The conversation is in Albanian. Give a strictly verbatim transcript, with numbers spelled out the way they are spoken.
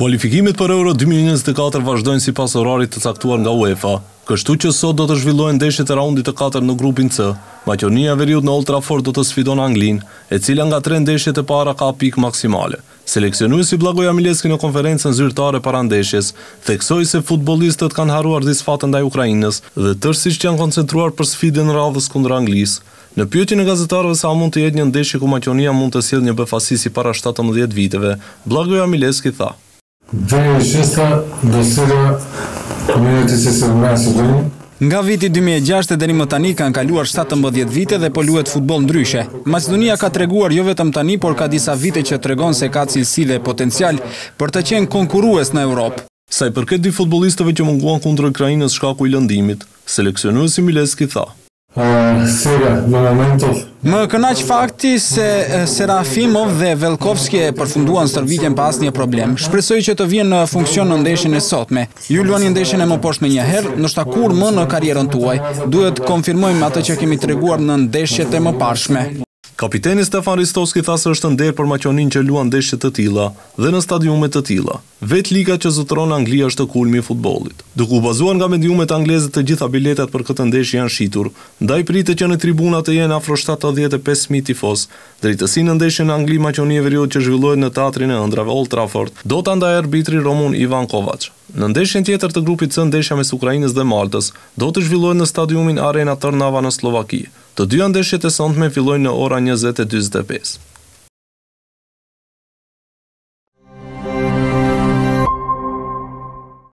Kualifikimet për Euro dy mijë e njëzet e katër vazhdojnë sipas orarit të caktuar nga UEFA, kështu që sot do të zhvillohen ndeshjet e raundit të katërt në grupin C. Maqedonia e Veriut në Old Trafford do të sfidon Anglinë, e cila nga tre ndeshjet e para ka pikë maksimale. Seleksionuesi Blagoja Milevski në konferencën zyrtare para ndeshjes theksoi se futbollistët kanë harruar disfatën ndaj Ukrainës dhe tërësisht janë koncentruar për sfidën e radhës kundër Anglisë. Në pyetjen e gazetarëve sa mund të jetë një ndeshje ku Maqedonia mund të sjellë një befasi si para shtatëmbëdhjetë viteve, Blagoja Milevski tha: Nga viti dy mijë e gjashtë deri më tani kanë kaluar shtatëmbëdhjetë vite dhe po luhet futboll ndryshe. Maqedonia ka treguar jo vetëm tani, por ka disa vite që tregon se ka cilësi dhe potencial për të qenë konkurrues në Europë. Sa i përket dy futbollistëve që munguan kundër Ukrainës shkaku i lëndimit, seleksionuesi Milevski tha: Më kënaq fakti se Serafimov dhe Velkovski e përfunduan stërvitjen pa asnjë problem. Shpresoj që të vijnë në funksion në ndeshjen e sotme. Ju luani ndeshjen e mëposhtë një herë, ndoshta kur më në karrierën tuaj. Duhet konfirmojmë atë që kemi treguar në ndeshjet e mëparshme. Kapiteni Stefan Ristovski tha se është nder për Maqedoninë që luan ndeshje të tilla dhe në stadiume të tilla. Vetë liga që zotëron Anglia është kulmi i futbollit. Duke u bazuar nga mediumet angleze, të gjitha biletat për këtë ndeshje janë shitur, ndaj pritet që në tribuna të jenë afro shtatëdhjetë e pesë mijë tifoz. Drejtësinë në ndeshjen Angli-Maqedonia e Veriut që zhvillohet në teatrin e ëndrave Old Trafford do ta ndajë arbitri Romun Ivan Kovac. Në ndeshjen tjetër të grupit C, ndeshja mes Ukrainës dhe Maltës do të zhvillohet në stadiumin Arena Trnava në Slovaki. Të dyja ndeshjet e sotme fillojnë në ora njëzet e njëzet e pesë.